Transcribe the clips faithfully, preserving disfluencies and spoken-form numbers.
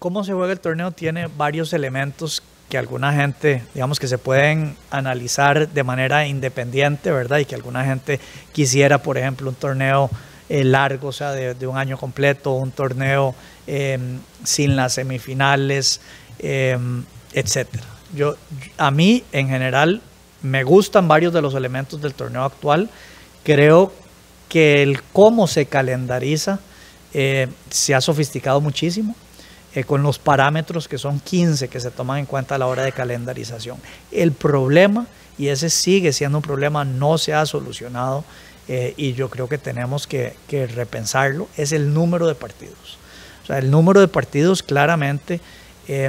cómo se juega el torneo tiene varios elementos que alguna gente, digamos, que se pueden analizar de manera independiente, ¿verdad? Y que alguna gente quisiera, por ejemplo, un torneo eh, largo, o sea, de, de un año completo, un torneo eh, sin las semifinales, eh, etcétera. Yo, a mí, en general, me gustan varios de los elementos del torneo actual. Creo que el cómo se calendariza eh, se ha sofisticado muchísimo. Eh, con los parámetros que son quince que se toman en cuenta a la hora de calendarización. El problema, y ese sigue siendo un problema, no se ha solucionado eh, y yo creo que tenemos que, que repensarlo, es el número de partidos. O sea, el número de partidos claramente, eh,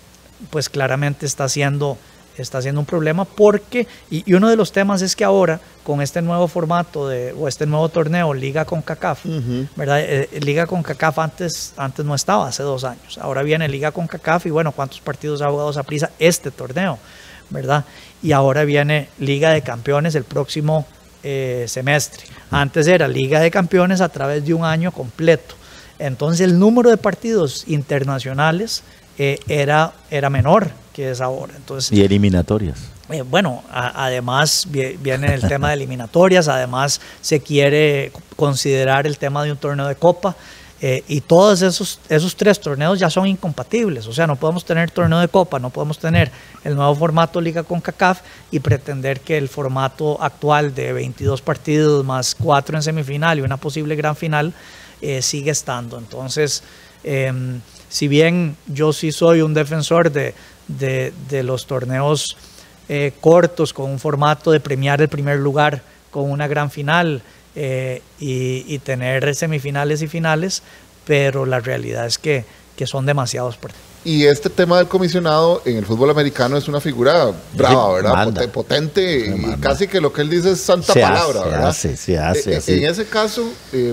pues claramente está siendo, está siendo un problema porque, y, y uno de los temas es que ahora, con este nuevo formato de, o este nuevo torneo, Liga CONCACAF, uh-huh. ¿verdad? Eh, Liga CONCACAF antes, antes no estaba, hace dos años. Ahora viene Liga CONCACAF y bueno, ¿cuántos partidos ha jugado Saprissa este torneo? ¿Verdad? Y ahora viene Liga de Campeones el próximo eh, semestre. Antes era Liga de Campeones a través de un año completo. Entonces el número de partidos internacionales eh, era, era menor que es ahora. Entonces, y eliminatorias. Eh, bueno, a, además viene el tema de eliminatorias, además se quiere considerar el tema de un torneo de copa eh, y todos esos, esos tres torneos ya son incompatibles, o sea, no podemos tener torneo de copa, no podemos tener el nuevo formato Liga CONCACAF y pretender que el formato actual de veintidós partidos más cuatro en semifinal y una posible gran final eh, sigue estando. Entonces, eh, si bien yo sí soy un defensor de, de, de los torneos Eh, cortos, con un formato de premiar el primer lugar con una gran final eh, y, y tener semifinales y finales, pero la realidad es que, que son demasiados partidos. Y este tema del comisionado en el fútbol americano es una figura brava, ¿verdad? Manda. Potente, Se y manda. casi que lo que él dice es santa se palabra, hace, ¿verdad? Se hace, se hace, eh, así. En ese caso, eh,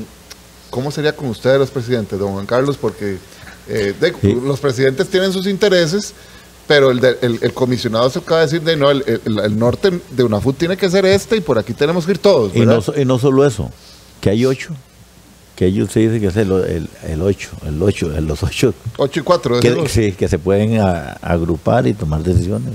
¿cómo sería con ustedes los presidentes, don Juan Carlos? Porque eh, de, sí. los presidentes tienen sus intereses, pero el, de, el, el comisionado se acaba de decir de no, el, el, el norte de UNAFUT tiene que ser este y por aquí tenemos que ir todos, ¿verdad? Y no, y no solo eso, que hay ocho, que ellos se dicen que es el, el, el ocho, el ocho, los ocho. Ocho y cuatro. Que, sí, que se pueden a, agrupar y tomar decisiones.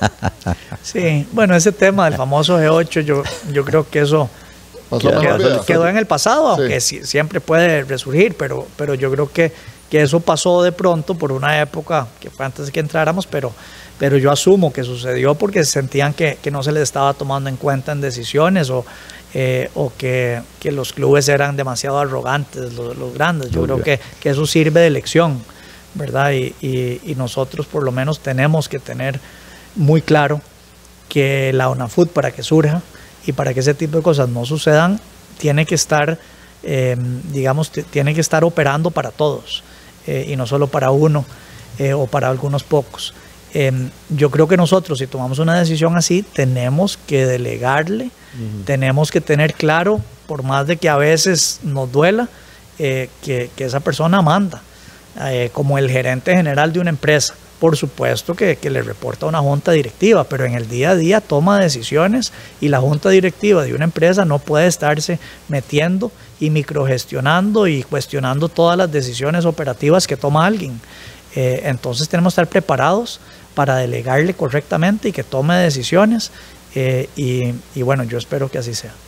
Sí, bueno, ese tema del famoso G ocho, yo, yo creo que eso quedó, quedó, quedó en el pasado, aunque sí. siempre puede resurgir, pero, pero yo creo que que eso pasó de pronto por una época que fue antes de que entráramos, pero, pero yo asumo que sucedió porque sentían que, que no se les estaba tomando en cuenta en decisiones o, eh, o que, que los clubes eran demasiado arrogantes, los, los grandes. Yo Muy creo que, que eso sirve de lección, ¿verdad? Y, y, y nosotros por lo menos tenemos que tener muy claro que la UNAFUT, para que surja y para que ese tipo de cosas no sucedan, tiene que estar, eh, digamos, tiene que estar operando para todos. Eh, y no solo para uno eh, o para algunos pocos. Eh, yo creo que nosotros, si tomamos una decisión así, tenemos que delegarle, uh-huh. tenemos que tener claro, por más de que a veces nos duela, eh, que, que esa persona manda, eh, como el gerente general de una empresa. Por supuesto que, que le reporta a una junta directiva, pero en el día a día toma decisiones y la junta directiva de una empresa no puede estarse metiendo y microgestionando y cuestionando todas las decisiones operativas que toma alguien. Eh, entonces tenemos que estar preparados para delegarle correctamente y que tome decisiones eh, y, y bueno, yo espero que así sea.